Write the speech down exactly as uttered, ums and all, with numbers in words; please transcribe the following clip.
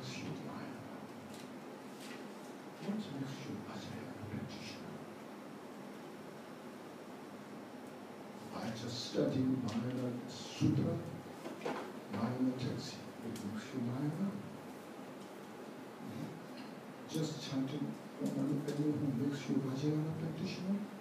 makes you Maya? What makes you Ajaya practitioner? By just studying Maya Sutra, Maya text, it makes you Maya. Just chanting Om Mani Padme who makes you Vajrayana practitioner?